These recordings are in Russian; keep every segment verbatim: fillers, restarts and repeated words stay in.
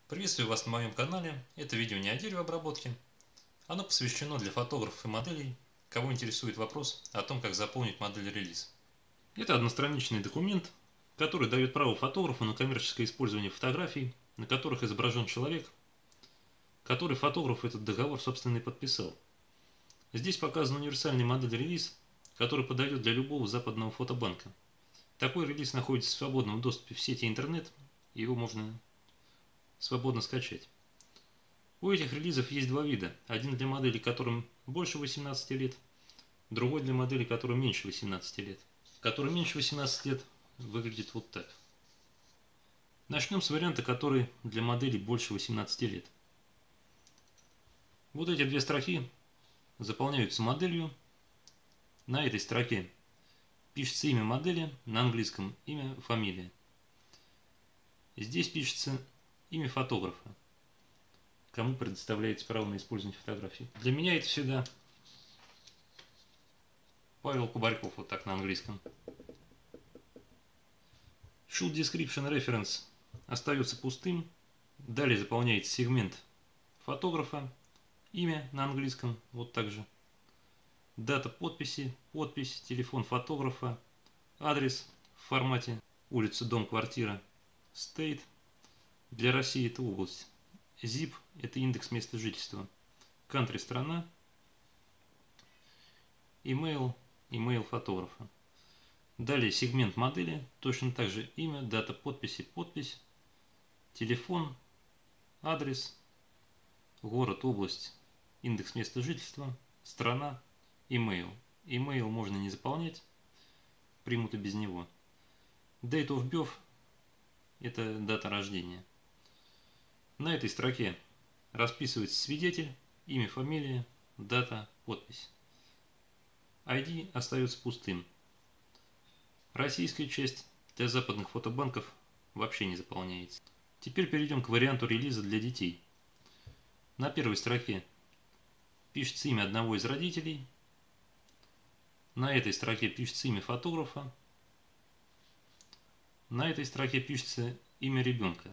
Приветствую вас на моем канале. Это видео не о деревообработке. Оно посвящено для фотографов и моделей, кого интересует вопрос о том, как заполнить модель релиз. Это одностраничный документ, который дает право фотографу на коммерческое использование фотографий, на которых изображен человек, который фотограф этот договор собственно и подписал. Здесь показан универсальный модель релиз, который подойдет для любого западного фотобанка. Такой релиз находится в свободном доступе в сети интернет, и его можно свободно скачать. У этих релизов есть два вида. Один для моделей, которым больше восемнадцати лет, другой для моделей, которым меньше восемнадцати лет. Который меньше восемнадцати лет выглядит вот так. Начнем с варианта, который для моделей больше восемнадцати лет. Вот эти две строки заполняются моделью. На этой строке пишется имя модели, на английском имя, фамилия. Здесь пишется имя фотографа, кому предоставляется право на использование фотографий. Для меня это всегда Павел Кубарьков, вот так на английском. Shoot Description Reference остается пустым. Далее заполняется сегмент фотографа, имя на английском, вот так же. Дата подписи, подпись, телефон фотографа, адрес в формате улица, дом, квартира, state. Для России это область. зип – это индекс места жительства. Country – страна. Email – email фотографа. Далее сегмент модели. Точно так же имя, дата подписи, подпись, телефон, адрес, город, область, индекс места жительства, страна, email. Email можно не заполнять, примут и без него. Date of birth – это дата рождения. На этой строке расписывается свидетель, имя, фамилия, дата, подпись. ай ди остается пустым. Российская часть для западных фотобанков вообще не заполняется. Теперь перейдем к варианту релиза для детей. На первой строке пишется имя одного из родителей. На этой строке пишется имя фотографа. На этой строке пишется имя ребенка.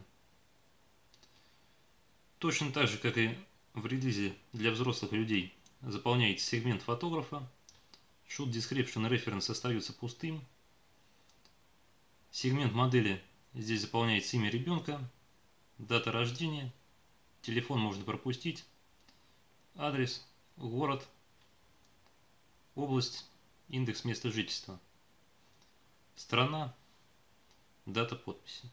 Точно так же, как и в релизе для взрослых людей, заполняется сегмент фотографа. Shoot Description Reference остается пустым. Сегмент модели, здесь заполняется имя ребенка, дата рождения, телефон можно пропустить, адрес, город, область, индекс места жительства, страна, дата подписи.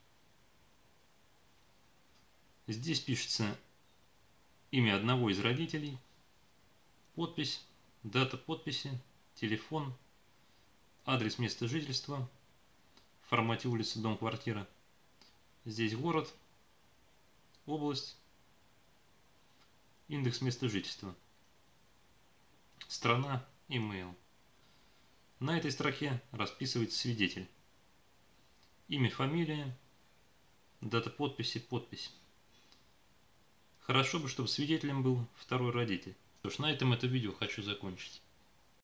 Здесь пишется имя одного из родителей, подпись, дата подписи, телефон, адрес места жительства в формате улица, дом, квартира. Здесь город, область, индекс места жительства, страна, email. На этой строке расписывается свидетель. Имя, фамилия, дата подписи, подпись. Хорошо бы, чтобы свидетелем был второй родитель. Что ж, на этом это видео хочу закончить.